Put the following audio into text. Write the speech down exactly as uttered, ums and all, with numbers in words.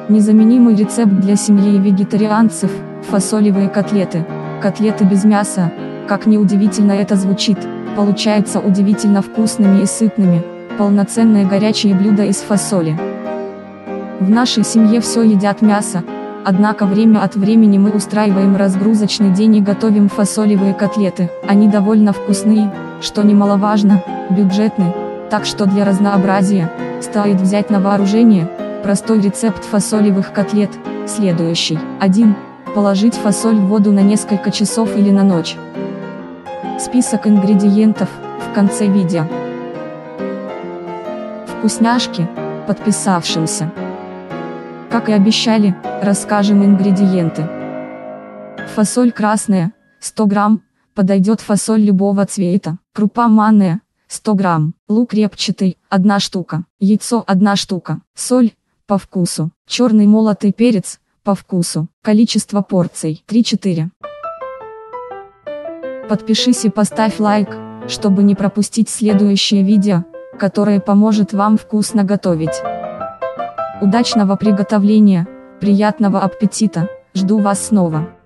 Незаменимый рецепт для семьи и вегетарианцев – фасолевые котлеты. Котлеты без мяса, как ни удивительно это звучит, получаются удивительно вкусными и сытными, полноценные горячие блюда из фасоли. В нашей семье все едят мясо, однако время от времени мы устраиваем разгрузочный день и готовим фасолевые котлеты. Они довольно вкусные, что немаловажно, бюджетны, так что для разнообразия стоит взять на вооружение простой рецепт фасолевых котлет, следующий. один. Положить фасоль в воду на несколько часов или на ночь. Список ингредиентов в конце видео. Вкусняшки подписавшимся. Как и обещали, расскажем ингредиенты. Фасоль красная, сто грамм, подойдет фасоль любого цвета. Крупа манная, сто грамм. Лук репчатый, одна штука. Яйцо, одна штука. Соль, по вкусу. Черный молотый перец, по вкусу. Количество порций три-четыре. Подпишись и поставь лайк, чтобы не пропустить следующее видео, которое поможет вам вкусно готовить. Удачного приготовления, приятного аппетита, жду вас снова.